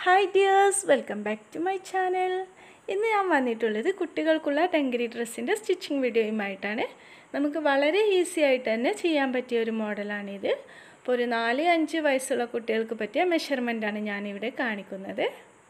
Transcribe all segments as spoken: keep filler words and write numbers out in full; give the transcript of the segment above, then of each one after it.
Hi dears, welcome back to my channel. ഇന്ന് ഞാൻ വന്നിട്ടുള്ളത് കുട്ടികൾക്കുള്ള ഡങ്കറി ഡ്രസ്സിൻ്റെ സ്റ്റിച്ചിങ് വീഡിയോയുമായിട്ടാണ്. നമുക്ക് വളരെ ഈസി ആയിട്ട് തന്നെ ചെയ്യാൻ പറ്റിയ ഒരു മോഡലാണിത്. അപ്പോൾ ഒരു നാല് അഞ്ച് വയസ്സുള്ള കുട്ടികൾക്ക് പറ്റിയ മെഷർമെൻറ്റാണ് ഞാനിവിടെ കാണിക്കുന്നത്.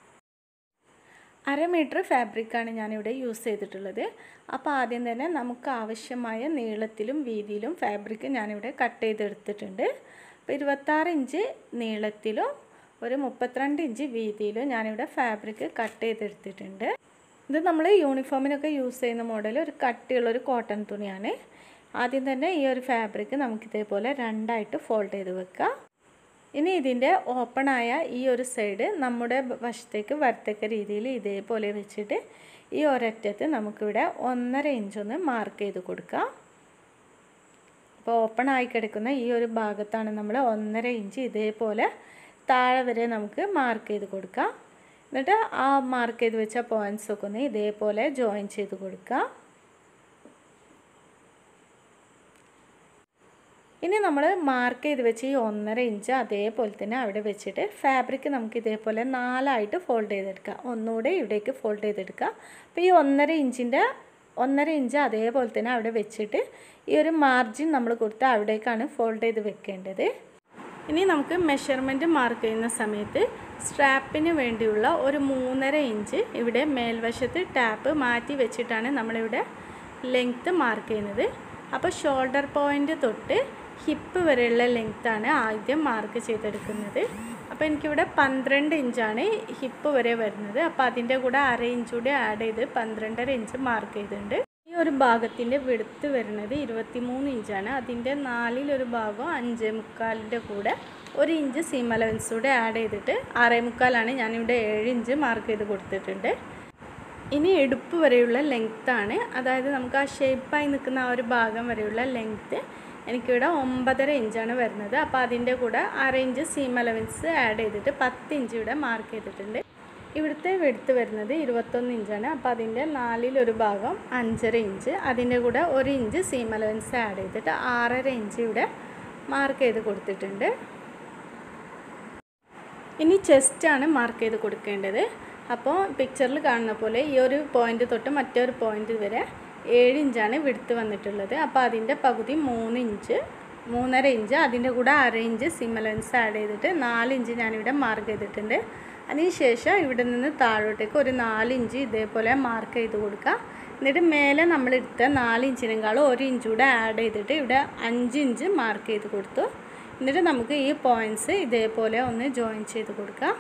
അര മീറ്റർ ഫാബ്രിക്കാണ് ഞാനിവിടെ യൂസ് ചെയ്തിട്ടുള്ളത്. അപ്പോൾ ആദ്യം തന്നെ നമുക്ക് ആവശ്യമായ നീളത്തിലും വീതിയിലും ഫാബ്രിക്ക് ഞാനിവിടെ കട്ട് ചെയ്തെടുത്തിട്ടുണ്ട്. അപ്പോൾ ഇരുപത്താറ് ഇഞ്ച് നീളത്തിലും ഒരു മുപ്പത്തിരണ്ട് ഇഞ്ച് വീതിയിലും ഞാനിവിടെ ഫാബ്രിക്ക് കട്ട് ചെയ്തെടുത്തിട്ടുണ്ട്. ഇത് നമ്മൾ യൂണിഫോമിനൊക്കെ യൂസ് ചെയ്യുന്ന മോഡൽ ഒരു കട്ടിയുള്ളൊരു കോട്ടൺ തുണിയാണ്. ആദ്യം തന്നെ ഈ ഒരു ഫാബ്രിക്ക് നമുക്കിതേപോലെ രണ്ടായിട്ട് ഫോൾഡ് ചെയ്ത് വെക്കാം. ഇനി ഇതിൻ്റെ ഓപ്പണായ ഈ ഒരു സൈഡ് നമ്മുടെ വശത്തേക്ക് വരത്തക്ക രീതിയിൽ ഇതേപോലെ വെച്ചിട്ട് ഈ ഒരറ്റത്ത് നമുക്കിവിടെ ഒന്നര ഇഞ്ചൊന്ന് മാർക്ക് ചെയ്ത് കൊടുക്കാം. അപ്പോൾ ഓപ്പൺ ആയി കിടക്കുന്ന ഈ ഒരു ഭാഗത്താണ് നമ്മൾ ഒന്നര ഇഞ്ച് ഇതേപോലെ താഴെ വരെ നമുക്ക് മാർക്ക് ചെയ്ത് കൊടുക്കാം. എന്നിട്ട് ആ മാർക്ക് ചെയ്ത് വെച്ച പോയിൻറ്റ്സൊക്കെ ഒന്ന് ഇതേപോലെ ജോയിൻ ചെയ്ത് കൊടുക്കാം. ഇനി നമ്മൾ മാർക്ക് ചെയ്ത് വെച്ച് ഈ ഒന്നര ഇഞ്ച് അതേപോലെ തന്നെ അവിടെ വെച്ചിട്ട് ഫാബ്രിക്ക് നമുക്ക് ഇതേപോലെ നാലായിട്ട് ഫോൾഡ് ചെയ്തെടുക്കാം. ഒന്നുകൂടെ ഇവിടേക്ക് ഫോൾഡ് ചെയ്തെടുക്കാം. അപ്പോൾ ഈ ഒന്നര ഇഞ്ചിൻ്റെ ഒന്നര ഇഞ്ച് അതേപോലെ തന്നെ അവിടെ വെച്ചിട്ട് ഈ ഒരു മാർജിൻ നമ്മൾ കൊടുത്ത് അവിടേക്കാണ് ഫോൾഡ് ചെയ്ത് വെക്കേണ്ടത്. ഇനി നമുക്ക് മെഷർമെൻറ്റ് മാർക്ക് ചെയ്യുന്ന സമയത്ത് സ്ട്രാപ്പിന് വേണ്ടിയുള്ള ഒരു മൂന്നര ഇഞ്ച് ഇവിടെ മേൽവശത്ത് ടാപ്പ് മാറ്റി വെച്ചിട്ടാണ് നമ്മളിവിടെ ലെങ്ത്ത് മാർക്ക് ചെയ്യുന്നത്. അപ്പോൾ ഷോൾഡർ പോയിൻ്റ് തൊട്ട് ഹിപ്പ് വരെയുള്ള ലെങ്ത്താണ് ആദ്യം മാർക്ക് ചെയ്തെടുക്കുന്നത്. അപ്പോൾ എനിക്കിവിടെ പന്ത്രണ്ട് ഇഞ്ചാണ് ഹിപ്പ് വരെ വരുന്നത്. അപ്പോൾ അതിൻ്റെ കൂടെ അര ഇഞ്ച് കൂടി ആഡ് ചെയ്ത് പന്ത്രണ്ടര ഇഞ്ച് മാർക്ക് ചെയ്തിട്ടുണ്ട്. ഈ ഒരു ഭാഗത്തിൻ്റെ വെടുത്ത് വരുന്നത് ഇരുപത്തി മൂന്ന് ഇഞ്ചാണ്. അതിൻ്റെ നാലിലൊരു ഭാഗം അഞ്ചേ മുക്കാലിൻ്റെ കൂടെ ഒരു ഇഞ്ച് സീം അലവൻസ് കൂടെ ആഡ് ചെയ്തിട്ട് ആറേ മുക്കാലാണ് ഞാനിവിടെ ഏഴ് ഇഞ്ച് മാർക്ക് ചെയ്ത് കൊടുത്തിട്ടുണ്ട്. ഇനി ഇടുപ്പ് വരെയുള്ള ലെങ്ത്താണ്, അതായത് നമുക്ക് ആ ഷേപ്പായി നിൽക്കുന്ന ആ ഒരു ഭാഗം വരെയുള്ള ലെങ്ത്ത് എനിക്കിവിടെ ഒമ്പതര ഇഞ്ചാണ് വരുന്നത്. അപ്പോൾ അതിൻ്റെ കൂടെ അര ഇഞ്ച് സീം അലവൻസ് ആഡ് ചെയ്തിട്ട് പത്ത് ഇഞ്ച് ഇവിടെ മാർക്ക് ചെയ്തിട്ടുണ്ട്. ഇവിടുത്തെ വെടുത്ത് വരുന്നത് ഇരുപത്തൊന്ന് ഇഞ്ചാണ്. അപ്പോൾ അതിൻ്റെ നാലിലൊരു ഭാഗം അഞ്ചര ഇഞ്ച്, അതിൻ്റെ കൂടെ ഒരു ഇഞ്ച് സീം അലവൻസ് ആഡ് ചെയ്തിട്ട് ആറര ഇഞ്ച് ഇവിടെ മാർക്ക് ചെയ്ത് കൊടുത്തിട്ടുണ്ട്. ഇനി ചെസ്റ്റാണ് മാർക്ക് ചെയ്ത് കൊടുക്കേണ്ടത്. അപ്പോൾ പിക്ചറിൽ കാണുന്ന പോലെ ഈ ഒരു പോയിൻ്റ് തൊട്ട് മറ്റൊരു പോയിൻ്റ് വരെ ഏഴ് ഇഞ്ചാണ് വിടുത്ത് വന്നിട്ടുള്ളത്. അപ്പോൾ അതിൻ്റെ പകുതി മൂന്ന് ഇഞ്ച് മൂന്നര ഇഞ്ച്, അതിൻ്റെ കൂടെ അര ഇഞ്ച് സീം അലവൻസ് ആഡ് ചെയ്തിട്ട് നാല് ഇഞ്ച് ഞാനിവിടെ മാർക്ക് ചെയ്തിട്ടുണ്ട്. അതിനുശേഷം ഇവിടെ നിന്ന് താഴോട്ടേക്ക് ഒരു നാല് ഇഞ്ച് ഇതേപോലെ മാർക്ക് ചെയ്ത് കൊടുക്കുക. എന്നിട്ട് മേലെ നമ്മളെടുത്ത നാല് ഇഞ്ചിനേക്കാളും ഒരു ഇഞ്ച് കൂടെ ആഡ് ചെയ്തിട്ട് ഇവിടെ അഞ്ച് ഇഞ്ച് മാർക്ക് ചെയ്ത് കൊടുത്തു. എന്നിട്ട് നമുക്ക് ഈ പോയിൻറ്റ്സ് ഇതേപോലെ ഒന്ന് ജോയിൻ ചെയ്ത് കൊടുക്കാം.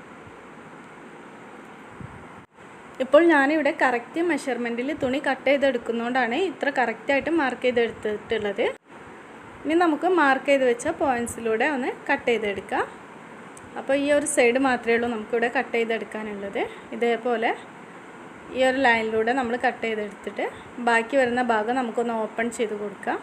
ഇപ്പോൾ ഞാനിവിടെ കറക്റ്റ് മെഷർമെൻറ്റിൽ തുണി കട്ട് ചെയ്തെടുക്കുന്നതുകൊണ്ടാണ് ഇത്ര കറക്റ്റായിട്ട് മാർക്ക് ചെയ്തെടുത്തിട്ടുള്ളത്. ഇനി നമുക്ക് മാർക്ക് ചെയ്ത് വെച്ച പോയിൻറ്റ്സിലൂടെ ഒന്ന് കട്ട് ചെയ്തെടുക്കാം. അപ്പോൾ ഈ ഒരു സൈഡ് മാത്രമേ ഉള്ളൂ നമുക്കിവിടെ കട്ട് ചെയ്തെടുക്കാനുള്ളത്. ഇതേപോലെ ഈ ഒരു ലൈനിലൂടെ നമ്മൾ കട്ട് ചെയ്തെടുത്തിട്ട് ബാക്കി വരുന്ന ഭാഗം നമുക്കൊന്ന് ഓപ്പൺ ചെയ്ത് കൊടുക്കാം.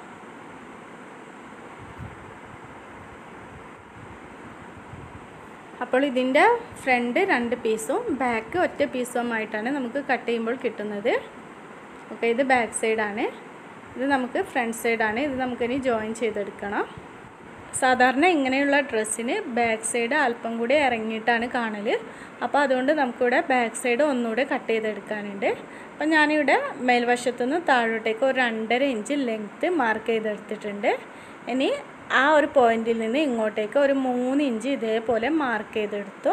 അപ്പോൾ ഇതിൻ്റെ ഫ്രണ്ട് രണ്ട് പീസും ബാക്ക് ഒറ്റ പീസുമായിട്ടാണ് നമുക്ക് കട്ട് ചെയ്യുമ്പോൾ കിട്ടുന്നത്. ഓക്കെ, ഇത് ബാക്ക് സൈഡാണ്, ഇത് നമുക്ക് ഫ്രണ്ട് സൈഡാണ്. ഇത് നമുക്കിനി ജോയിൻ ചെയ്തെടുക്കണം. സാധാരണ ഇങ്ങനെയുള്ള ഡ്രസ്സിന് ബാക്ക് സൈഡ് അല്പം കൂടി ഇറങ്ങിയിട്ടാണ് കാണൽ. അപ്പോൾ അതുകൊണ്ട് നമുക്കിവിടെ ബാക്ക് സൈഡ് ഒന്നുകൂടെ കട്ട് ചെയ്തെടുക്കാനുണ്ട്. അപ്പോൾ ഞാനിവിടെ മേൽവശത്തുനിന്ന് താഴോട്ടേക്ക് ഒരു രണ്ടര ഇഞ്ച് ലെങ്ത്ത് മാർക്ക് ചെയ്തെടുത്തിട്ടുണ്ട്. ഇനി ആ ഒരു പോയിന്റിൽ നിന്ന് ഇങ്ങോട്ടേക്ക് ഒരു മൂന്ന് ഇഞ്ച് ഇതേപോലെ മാർക്ക് ചെയ്തെടുത്തു.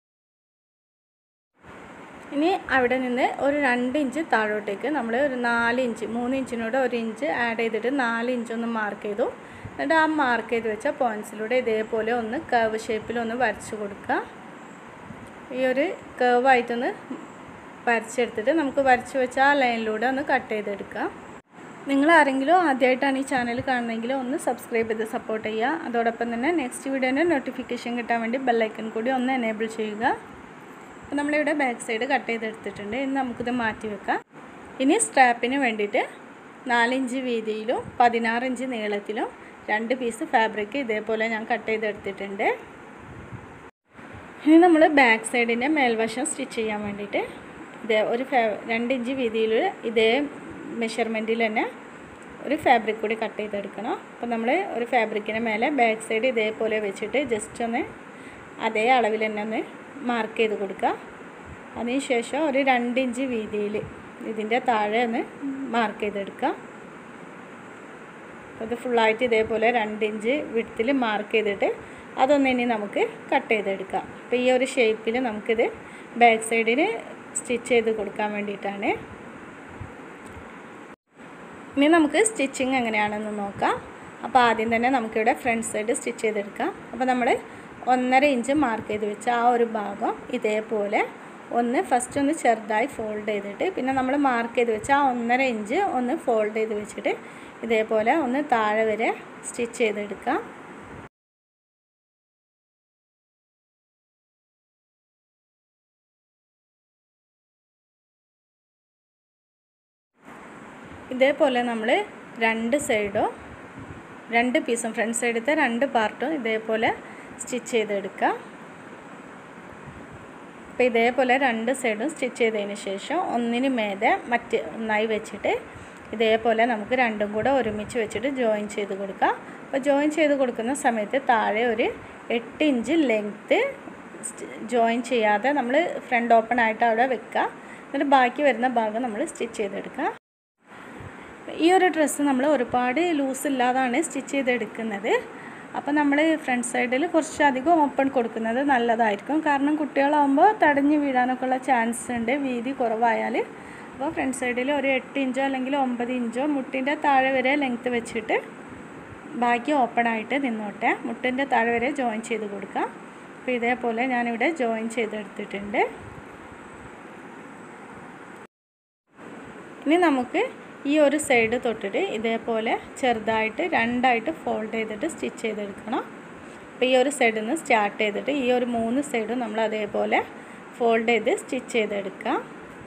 ഇനി അവിടെ നിന്ന് ഒരു രണ്ട് ഇഞ്ച് താഴോട്ടേക്ക് നമ്മൾ ഒരു നാല് ഇഞ്ച് മൂന്ന് ഇഞ്ചിനോട് ഒരു ഇഞ്ച് ആഡ് ചെയ്തിട്ട് നാല് ഇഞ്ചൊന്ന് മാർക്ക് ചെയ്തു. എന്നിട്ട് ആ മാർക്ക് ചെയ്ത് വെച്ച പോയിൻറ്റ്സിലൂടെ ഇതേപോലെ ഒന്ന് കർവ് ഷേപ്പിലൊന്ന് വരച്ച് കൊടുക്കുക. ഈ ഒരു കർവായിട്ടൊന്ന് വരച്ചെടുത്തിട്ട് നമുക്ക് വരച്ച് വെച്ച ആ ലൈനിലൂടെ ഒന്ന് കട്ട് ചെയ്തെടുക്കാം. നിങ്ങൾ ആരെങ്കിലും ആദ്യമായിട്ടാണ് ഈ ചാനൽ കാണുന്നതെങ്കിൽ ഒന്ന് സബ്സ്ക്രൈബ് ചെയ്ത് സപ്പോർട്ട് ചെയ്യുക. അതോടൊപ്പം തന്നെ നെക്സ്റ്റ് വീഡിയോൻ്റെ നോട്ടിഫിക്കേഷൻ കിട്ടാൻ വേണ്ടി ബെല്ലൈക്കൺ കൂടി ഒന്ന് എനേബിൾ ചെയ്യുക. അപ്പോൾ നമ്മളിവിടെ ബാക്ക് സൈഡ് കട്ട് ചെയ്തെടുത്തിട്ടുണ്ട്. ഇനി നമുക്കിത് മാറ്റി വെക്കാം. ഇനി സ്ട്രാപ്പിന് വേണ്ടിയിട്ട് നാലിഞ്ച് വീതിയിലും പതിനാറ് ഇഞ്ച് നീളത്തിലും രണ്ട് പീസ് ഫാബ്രിക് ഇതേപോലെ ഞാൻ കട്ട് ചെയ്തെടുത്തിട്ടുണ്ട്. ഇനി നമ്മൾ ബാക്ക് സൈഡിൻ്റെ മേൽവശം സ്റ്റിച്ച് ചെയ്യാൻ വേണ്ടിയിട്ട് ഇതേ ഒരു ഫാ രണ്ട് ഇഞ്ച് വീതിയിൽ ഇതേ മെഷർമെൻറ്റിൽ തന്നെ ഒരു ഫാബ്രിക് കൂടി കട്ട് ചെയ്തെടുക്കണം. അപ്പോൾ നമ്മൾ ഒരു ഫാബ്രിക്കിന് മേലെ ബാക്ക് സൈഡ് ഇതേപോലെ വെച്ചിട്ട് ജസ്റ്റ് ഒന്ന് അതേ അളവിൽ തന്നെ ഒന്ന് മാർക്ക് ചെയ്ത് കൊടുക്കുക. അതിനുശേഷം ഒരു രണ്ട് ഇഞ്ച് വീതിയിൽ ഇതിൻ്റെ താഴെ ഒന്ന് മാർക്ക് ചെയ്തെടുക്കുക. അത് ഫുള്ളായിട്ട് ഇതേപോലെ രണ്ട് ഇഞ്ച് വിഡ്ത്തിൽ മാർക്ക് ചെയ്തിട്ട് അതൊന്ന് ഇനി നമുക്ക് കട്ട് ചെയ്തെടുക്കാം. അപ്പോൾ ഈ ഒരു ഷേപ്പിൽ നമുക്കിത് ബാക്ക് സൈഡിന് സ്റ്റിച്ച് ചെയ്ത് കൊടുക്കാൻ വേണ്ടിയിട്ടാണ്. ഇനി നമുക്ക് സ്റ്റിച്ചിങ് എങ്ങനെയാണെന്ന് നോക്കാം. അപ്പോൾ ആദ്യം തന്നെ നമുക്കിവിടെ ഫ്രണ്ട് സൈഡ് സ്റ്റിച്ച് ചെയ്തെടുക്കാം. അപ്പോൾ നമ്മൾ ഒന്നര ഇഞ്ച് മാർക്ക് ചെയ്ത് വെച്ച ആ ഒരു ഭാഗം ഇതേപോലെ ഒന്ന് ഫസ്റ്റ് ഒന്ന് ചെറുതായി ഫോൾഡ് ചെയ്തിട്ട് പിന്നെ നമ്മൾ മാർക്ക് ചെയ്ത് വെച്ച ആ ഒന്നര ഇഞ്ച് ഒന്ന് ഫോൾഡ് ചെയ്ത് വെച്ചിട്ട് ഇതേപോലെ ഒന്ന് താഴെ വരെ സ്റ്റിച്ച് ചെയ്തെടുക്കാം. ഇതേപോലെ നമ്മൾ രണ്ട് സൈഡും രണ്ട് പീസും ഫ്രണ്ട് സൈഡത്തെ രണ്ട് പാർട്ടും ഇതേപോലെ സ്റ്റിച്ച് ചെയ്തെടുക്കുക. അപ്പോൾ ഇതേപോലെ രണ്ട് സൈഡും സ്റ്റിച്ച് ചെയ്തതിന് ശേഷം ഒന്നിന് മേലെ മറ്റ് ഒന്നായി വെച്ചിട്ട് ഇതേപോലെ നമുക്ക് രണ്ടും കൂടെ ഒരുമിച്ച് വെച്ചിട്ട് ജോയിൻ ചെയ്ത് കൊടുക്കുക. അപ്പോൾ ജോയിൻ ചെയ്ത് കൊടുക്കുന്ന സമയത്ത് താഴെ ഒരു എട്ട് ഇഞ്ച് ലെങ്ത്ത് ജോയിൻ ചെയ്യാതെ നമ്മൾ ഫ്രണ്ട് ഓപ്പൺ ആയിട്ട് അവിടെ വെക്കുക. എന്നിട്ട് ബാക്കി വരുന്ന ഭാഗം നമ്മൾ സ്റ്റിച്ച് ചെയ്തെടുക്കുക. ഈ ഒരു ഡ്രസ്സ് നമ്മൾ ഒരുപാട് ലൂസ് ഇല്ലാതാണ് സ്റ്റിച്ച് ചെയ്തെടുക്കുന്നത്. അപ്പോൾ നമ്മൾ ഫ്രണ്ട് സൈഡിൽ കുറച്ചധികം ഓപ്പൺ കൊടുക്കുന്നത് നല്ലതായിരിക്കും. കാരണം കുട്ടികളാകുമ്പോൾ തടഞ്ഞ് വീഴാനൊക്കെ ഉള്ള ചാൻസ് ഉണ്ട് വീതി കുറവായാൽ. അപ്പോൾ ഫ്രണ്ട് സൈഡിൽ ഒരു എട്ട് ഇഞ്ചോ അല്ലെങ്കിൽ ഒമ്പത് ഇഞ്ചോ മുട്ടിൻ്റെ താഴെ വരെ ലെങ്ത്ത് വെച്ചിട്ട് ബാക്കി ഓപ്പൺ ആയിട്ട് നിന്നോട്ടെ. മുട്ടിൻ്റെ താഴെ വരെ ജോയിൻ ചെയ്ത് കൊടുക്കുക. അപ്പോൾ ഇതേപോലെ ഞാനിവിടെ ജോയിൻ ചെയ്തെടുത്തിട്ടുണ്ട്. ഇനി നമുക്ക് ഈ ഒരു സൈഡ് തൊട്ടിട്ട് ഇതേപോലെ ചെറുതായിട്ട് രണ്ടായിട്ട് ഫോൾഡ് ചെയ്തിട്ട് സ്റ്റിച്ച് ചെയ്തെടുക്കണം. അപ്പോൾ ഈ ഒരു സൈഡിൽ നിന്ന് സ്റ്റാർട്ട് ചെയ്തിട്ട് ഈ ഒരു മൂന്ന് സൈഡും നമ്മൾ അതേപോലെ ഫോൾഡ് ചെയ്ത് സ്റ്റിച്ച് ചെയ്തെടുക്കാം.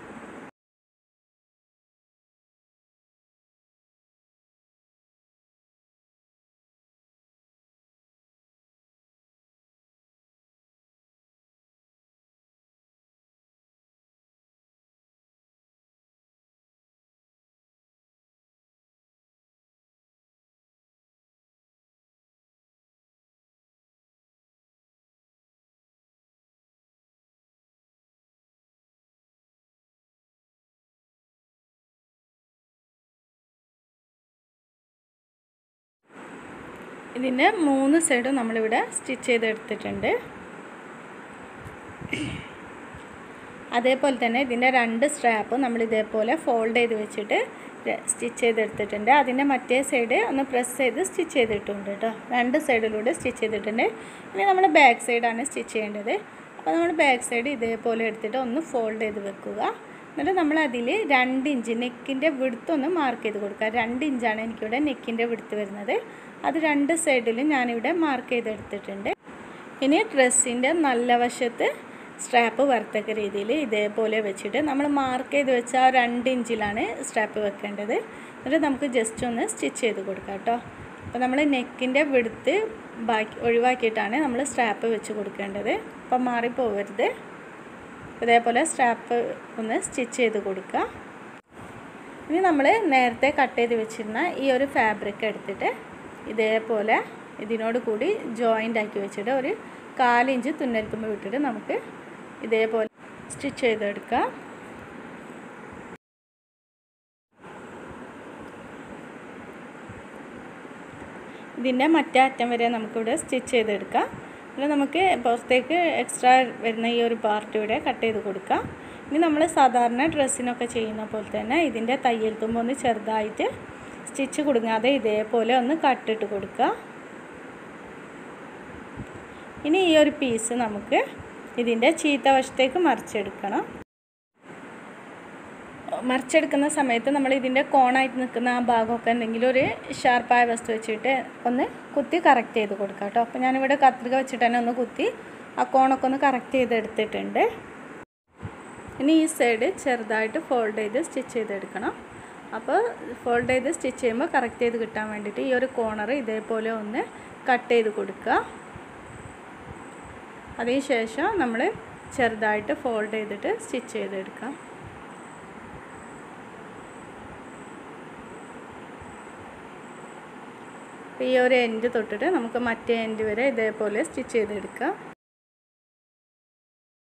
ഇതിൻ്റെ മൂന്ന് സൈഡും നമ്മളിവിടെ സ്റ്റിച്ച് ചെയ്തെടുത്തിട്ടുണ്ട്. അതേപോലെ തന്നെ ഇതിൻ്റെ രണ്ട് സ്ട്രാപ്പ് നമ്മൾ ഇതേപോലെ ഫോൾഡ് ചെയ്ത് വെച്ചിട്ട് സ്റ്റിച്ച് ചെയ്തെടുത്തിട്ടുണ്ട്. അതിൻ്റെ മറ്റേ സൈഡ് ഒന്ന് പ്രസ് ചെയ്ത് സ്റ്റിച്ച് ചെയ്തിട്ടുണ്ട് കേട്ടോ. രണ്ട് സൈഡിലൂടെ സ്റ്റിച്ച് ചെയ്തിട്ടുണ്ട്. ഇനി നമ്മൾ ബാക്ക് സൈഡാണ് സ്റ്റിച്ച് ചെയ്യേണ്ടത്. അപ്പോൾ നമ്മൾ ബാക്ക് സൈഡ് ഇതേപോലെ എടുത്തിട്ട് ഒന്ന് ഫോൾഡ് ചെയ്ത് വെക്കുക. എന്നിട്ട് നമ്മൾ അതിൽ രണ്ട് ഇഞ്ച് നെക്കിൻ്റെ വിഡ്ത്ത് ഒന്ന് മാർക്ക് ചെയ്ത് കൊടുക്കുക. രണ്ട് ഇഞ്ചാണ് എനിക്കിവിടെ നെക്കിൻ്റെ വിഡ്ത്ത് വരുന്നത്. അത് രണ്ട് സൈഡിലും ഞാനിവിടെ മാർക്ക് ചെയ്തെടുത്തിട്ടുണ്ട്. ഇനി ഡ്രസ്സിൻ്റെ നല്ല വശത്ത് സ്ട്രാപ്പ് വരത്തക്ക രീതിയിൽ ഇതേപോലെ വെച്ചിട്ട് നമ്മൾ മാർക്ക് ചെയ്ത് വെച്ച ആ രണ്ട് ഇഞ്ചിലാണ് സ്ട്രാപ്പ് വെക്കേണ്ടത്. എന്നിട്ട് നമുക്ക് ജസ്റ്റ് ഒന്ന് സ്റ്റിച്ച് ചെയ്ത് കൊടുക്കാം കേട്ടോ. അപ്പോൾ നമ്മൾ നെക്കിൻ്റെ വിഡ്ത്ത് ബാക്കി ഒഴിവാക്കിയിട്ടാണ് നമ്മൾ സ്ട്രാപ്പ് വെച്ച് കൊടുക്കേണ്ടത്. അപ്പം മാറിപ്പോവരുത്. ഇതേപോലെ സ്ട്രാപ്പ് ഒന്ന് സ്റ്റിച്ച് ചെയ്ത് കൊടുക്കുക. ഇനി നമ്മൾ നേരത്തെ കട്ട് ചെയ്ത് വെച്ചിരുന്ന ഈ ഒരു ഫാബ്രിക് എടുത്തിട്ട് ഇതേപോലെ ഇതിനോട് കൂടി ജോയിൻ്റ് ആക്കി വെച്ചിട്ട് ഒരു കാലിഞ്ച് തുന്നൽക്കുമ്പോൾ വിട്ടിട്ട് നമുക്ക് ഇതേപോലെ സ്റ്റിച്ച് ചെയ്തെടുക്കാം. ഇതിൻ്റെ മറ്റേ അറ്റം വരെ നമുക്കിവിടെ സ്റ്റിച്ച് ചെയ്തെടുക്കാം. പിന്നെ നമുക്ക് പുറത്തേക്ക് എക്സ്ട്രാ വരുന്ന ഈ ഒരു പാർട്ട് ഇവിടെ കട്ട് ചെയ്ത് കൊടുക്കാം. ഇനി നമ്മൾ സാധാരണ ഡ്രസ്സിനൊക്കെ ചെയ്യുന്ന പോലെ തന്നെ ഇതിൻ്റെ തയ്യൽ തുമ്പ് ഒന്ന് ചെറുതായിട്ട് സ്റ്റിച്ച് കൊടുങ്ങാതെ ഇതേപോലെ ഒന്ന് കട്ടിട്ട് കൊടുക്കുക. ഇനി ഈ ഒരു പീസ് നമുക്ക് ഇതിൻ്റെ ചീത്ത വശത്തേക്ക് മറിച്ചെടുക്കണം. മറിച്ചെടുക്കുന്ന സമയത്ത് നമ്മൾ ഇതിൻ്റെ കോണായിട്ട് നിൽക്കുന്ന ആ ഭാഗമൊക്കെ എന്തെങ്കിലും ഒരു ഷാർപ്പായ വസ്തു വെച്ചിട്ട് ഒന്ന് കുത്തി കറക്റ്റ് ചെയ്ത് കൊടുക്കാം കേട്ടോ. അപ്പോൾ ഞാനിവിടെ കത്രിക വെച്ചിട്ട് തന്നെ ഒന്ന് കുത്തി ആ കോണൊക്കെ ഒന്ന് കറക്റ്റ് ചെയ്തെടുത്തിട്ടുണ്ട്. ഇനി ഈ സൈഡ് ചെറുതായിട്ട് ഫോൾഡ് ചെയ്ത് സ്റ്റിച്ച് ചെയ്തെടുക്കണം. അപ്പോൾ ഫോൾഡ് ചെയ്ത് സ്റ്റിച്ച് ചെയ്യുമ്പോൾ കറക്റ്റ് ചെയ്ത് കിട്ടാൻ വേണ്ടിയിട്ട് ഈ ഒരു കോർണർ ഇതേപോലെ ഒന്ന് കട്ട് ചെയ്ത് കൊടുക്കുക. അതിനുശേഷം നമ്മൾ ചെറുതായിട്ട് ഫോൾഡ് ചെയ്തിട്ട് സ്റ്റിച്ച് ചെയ്തെടുക്കാം. ഈ ഒരു എൻഡ് തൊട്ടിട്ട് നമുക്ക് മറ്റേ എൻഡ് വരെ ഇതേപോലെ സ്റ്റിച്ച് ചെയ്തെടുക്കാം.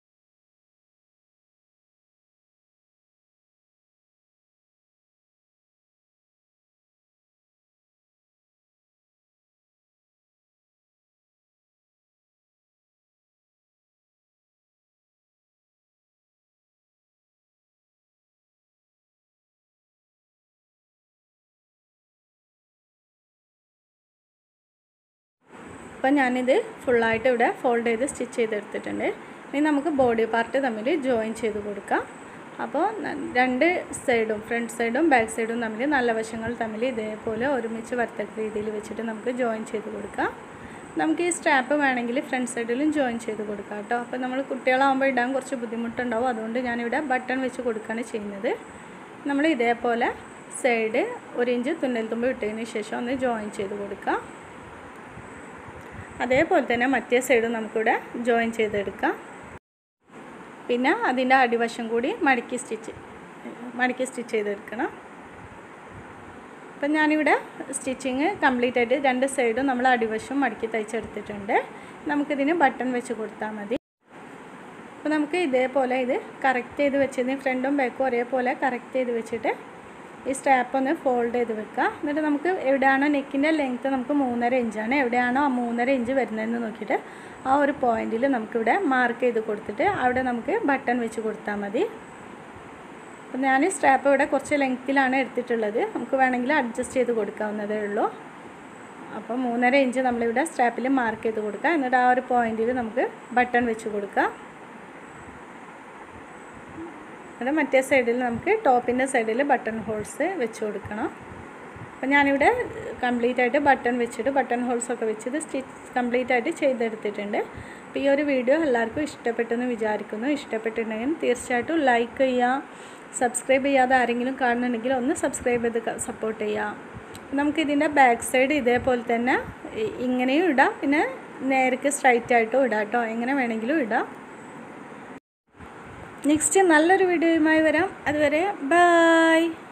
അപ്പം ഞാനിത് ഫുള്ളായിട്ട് ഇവിടെ ഫോൾഡ് ചെയ്ത് സ്റ്റിച്ച് ചെയ്തെടുത്തിട്ടുണ്ട്. ഇനി നമുക്ക് ബോഡി പാർട്ട് തമ്മിൽ ജോയിൻ ചെയ്ത് കൊടുക്കാം. അപ്പോൾ രണ്ട് സൈഡും ഫ്രണ്ട് സൈഡും ബാക്ക് സൈഡും തമ്മിൽ നല്ല വശങ്ങൾ തമ്മിൽ ഇതേപോലെ ഒരുമിച്ച് വരത്തക്ക രീതിയിൽ വെച്ചിട്ട് നമുക്ക് ജോയിൻ ചെയ്ത് കൊടുക്കാം. നമുക്ക് ഈ സ്ട്രാപ്പ് വേണമെങ്കിൽ ഫ്രണ്ട് സൈഡിലും ജോയിൻ ചെയ്ത് കൊടുക്കാം കേട്ടോ. അപ്പോൾ നമ്മൾ കുട്ടികളാകുമ്പോൾ ഇടാൻ കുറച്ച് ബുദ്ധിമുട്ടുണ്ടാവും. അതുകൊണ്ട് ഞാനിവിടെ ബട്ടൺ വെച്ച് കൊടുക്കുകയാണ് ചെയ്യുന്നത്. നമ്മൾ ഇതേപോലെ സൈഡ് ഒരു ഇഞ്ച് തുന്നൽ തുമ്പ് ഇട്ടതിന് ശേഷം ഒന്ന് ജോയിൻ ചെയ്ത് കൊടുക്കാം. അതേപോലെ തന്നെ മറ്റേ സൈഡ് നമുക്കിവിടെ ജോയിൻ ചെയ്തെടുക്കാം. പിന്നെ അതിൻ്റെ അടിവശം കൂടി മടക്കി സ്റ്റിച്ച് മടക്കി സ്റ്റിച്ച് ചെയ്തെടുക്കണം. അപ്പം ഞാനിവിടെ സ്റ്റിച്ചിങ് കംപ്ലീറ്റ് ആയിട്ട് രണ്ട് സൈഡും നമ്മൾ അടിവശം മടക്കി തയ്ച്ചെടുത്തിട്ടുണ്ട്. നമുക്കിതിന് ബട്ടൺ വെച്ച് കൊടുത്താൽ മതി. അപ്പോൾ നമുക്ക് ഇതേപോലെ ഇത് കറക്റ്റ് ചെയ്ത് വെച്ചതിന് ഫ്രണ്ടും ബാക്കും ഒരേപോലെ കറക്റ്റ് ചെയ്ത് വെച്ചിട്ട് ഈ സ്ട്രാപ്പ് ഒന്ന് ഫോൾഡ് ചെയ്ത് വെക്കുക. എന്നിട്ട് നമുക്ക് എവിടെയാണോ നെക്കിൻ്റെ ലെങ്ത്ത് നമുക്ക് മൂന്നര ഇഞ്ചാണ്, എവിടെയാണോ ആ മൂന്നര ഇഞ്ച് വരുന്നതെന്ന് നോക്കിയിട്ട് ആ ഒരു പോയിന്റിൽ നമുക്കിവിടെ മാർക്ക് ചെയ്ത് കൊടുത്തിട്ട് അവിടെ നമുക്ക് ബട്ടൺ വെച്ച് കൊടുത്താൽ മതി. അപ്പം ഞാൻ സ്ട്രാപ്പ് ഇവിടെ കുറച്ച് ലെങ്ത്തിലാണ് എടുത്തിട്ടുള്ളത്. നമുക്ക് വേണമെങ്കിൽ അഡ്ജസ്റ്റ് ചെയ്ത് കൊടുക്കാവുന്നതേ ഉള്ളൂ. അപ്പോൾ മൂന്നര ഇഞ്ച് നമ്മളിവിടെ സ്ട്രാപ്പിൽ മാർക്ക് ചെയ്ത് കൊടുക്കുക. എന്നിട്ട് ആ ഒരു പോയിന്റിൽ നമുക്ക് ബട്ടൺ വെച്ച് കൊടുക്കുക. അത് മറ്റേ സൈഡിൽ നമുക്ക് ടോപ്പിൻ്റെ സൈഡിൽ ബട്ടൺ ഹോൾസ് വെച്ച് കൊടുക്കണം. അപ്പോൾ ഞാനിവിടെ കംപ്ലീറ്റ് ആയിട്ട് ബട്ടൺ വെച്ചിട്ട് ബട്ടൺ ഹോൾസൊക്കെ വെച്ചിട്ട് സ്റ്റിച്ച് കംപ്ലീറ്റ് ആയിട്ട് ചെയ്തെടുത്തിട്ടുണ്ട്. അപ്പോൾ ഈ ഒരു വീഡിയോ എല്ലാവർക്കും ഇഷ്ടപ്പെട്ടെന്ന് വിചാരിക്കുന്നു. ഇഷ്ടപ്പെട്ടിട്ടുണ്ടെങ്കിൽ തീർച്ചയായിട്ടും ലൈക്ക് ചെയ്യുക. സബ്സ്ക്രൈബ് ചെയ്യാതെ ആരെങ്കിലും കാണുന്നുണ്ടെങ്കിൽ ഒന്ന് സബ്സ്ക്രൈബ് ചെയ്ത് സപ്പോർട്ട് ചെയ്യുക. നമുക്കിതിൻ്റെ ബാക്ക് സൈഡ് ഇതേപോലെ തന്നെ ഇങ്ങനെയും ഇടാം, പിന്നെ നേർക്ക് സ്ട്രൈറ്റ് ആയിട്ടും ഇടാം കേട്ടോ. എങ്ങനെ വേണമെങ്കിലും ഇടാം. നെക്സ്റ്റ് നല്ലൊരു വീഡിയോയുമായി വരാം. അതുവരെ ബൈ.